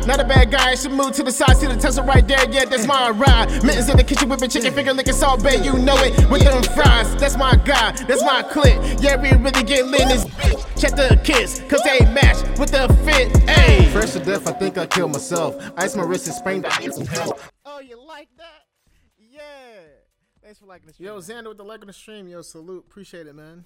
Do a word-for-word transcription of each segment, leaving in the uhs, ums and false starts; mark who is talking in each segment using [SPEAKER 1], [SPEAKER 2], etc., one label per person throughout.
[SPEAKER 1] Not a bad guy, I should move to the side. See the Tesla right there, yeah, that's my ride. Mittens in the kitchen whipping chicken finger licking salt bay, you know it. With them fries, that's my guy, that's my clique. Yeah, we really get lit in this bitch. Check the kids, cause they match with the fit, ayy. Fresh to death, I think I killed myself. Ice my wrist and sprained, I need some help. Oh, you like that? Yeah. Thanks for liking the stream. Yo, Xander with the like on the stream. Yo, salute. Appreciate it, man.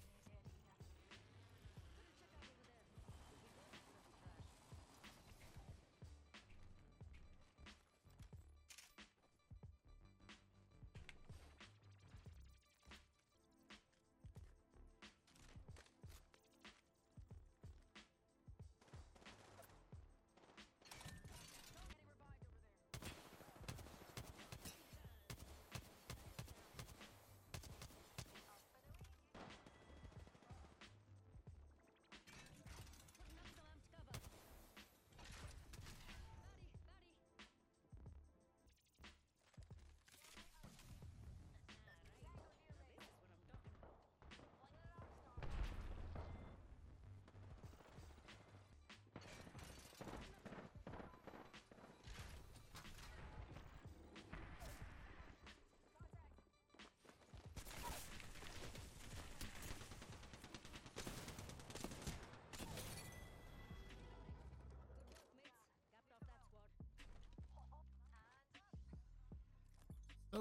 [SPEAKER 1] Oh.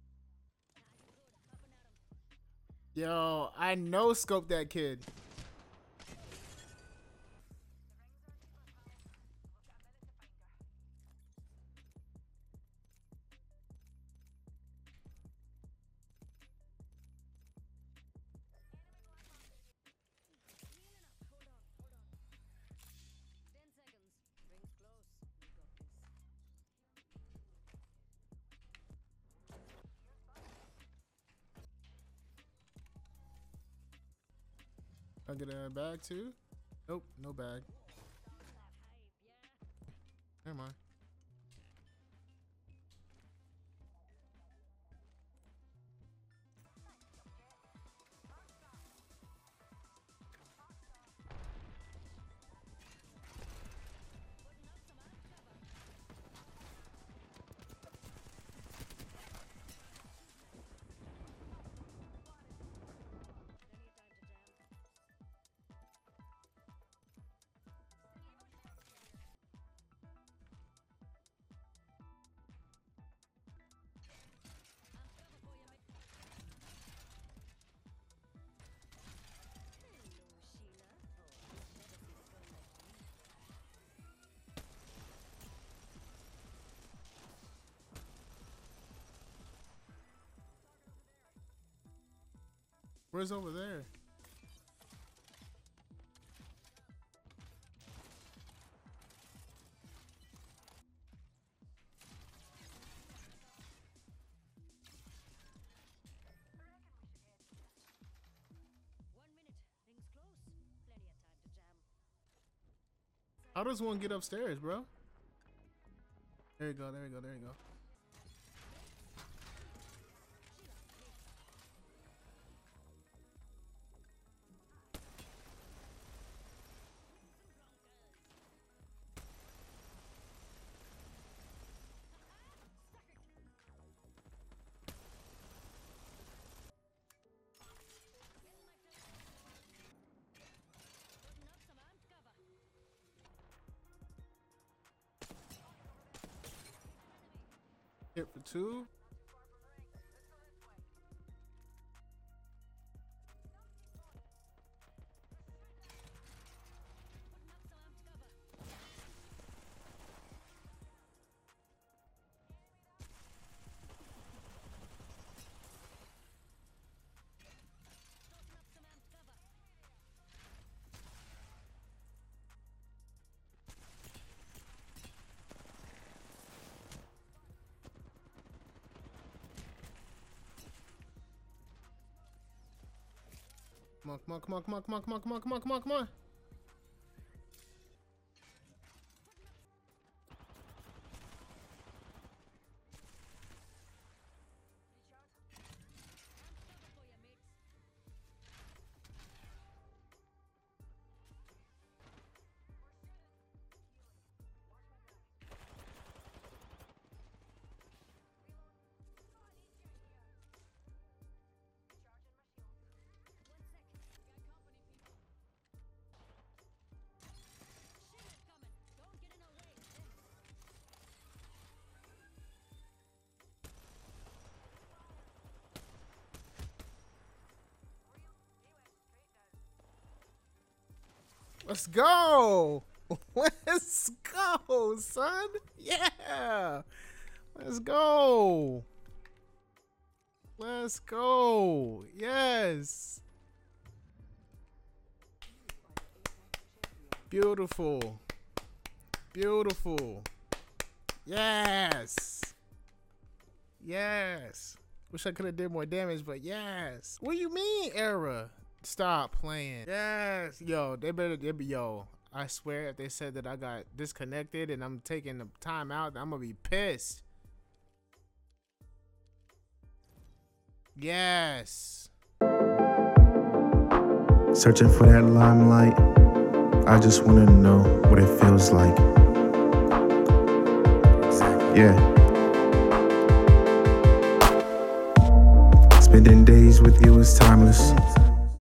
[SPEAKER 1] Yo, I no scope that kid. I'll get a bag too. Nope, no bag. Never mind. Where's over there? How does one get upstairs, bro? There you go, there you go, there you go. Hit for two. Come on, come on, come on, come on, come on, come on, come on, come on, come on, come on. Let's go. Let's go, son. Yeah. Let's go. Let's go. Yes. Beautiful. Beautiful. Yes. Yes. Wish I could have did more damage, but yes. What do you mean, error? Stop playing. Yes. Yo, they better, they be, yo, I swear if they said that I got disconnected and I'm taking the time out, I'm gonna be pissed. Yes.
[SPEAKER 2] Searching for that limelight. I just wanna know what it feels like. Yeah. Spending days with you is timeless.